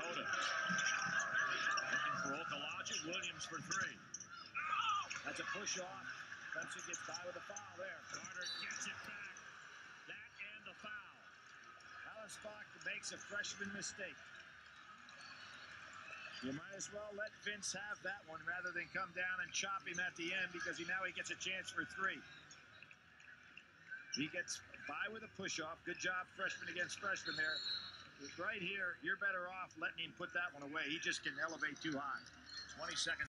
Minnesota. Looking for Okalaja. Williams for three. That's a push off. Benson gets by with a foul there. Carter gets it back. That and the foul. Alice Bach makes a freshman mistake. You might as well let Vince have that one rather than come down and chop him at the end, because now he gets a chance for three. He gets by with a push-off. Good job, freshman against freshman there. Right here, you're better off letting him put that one away. He just can elevate too high. 20 seconds.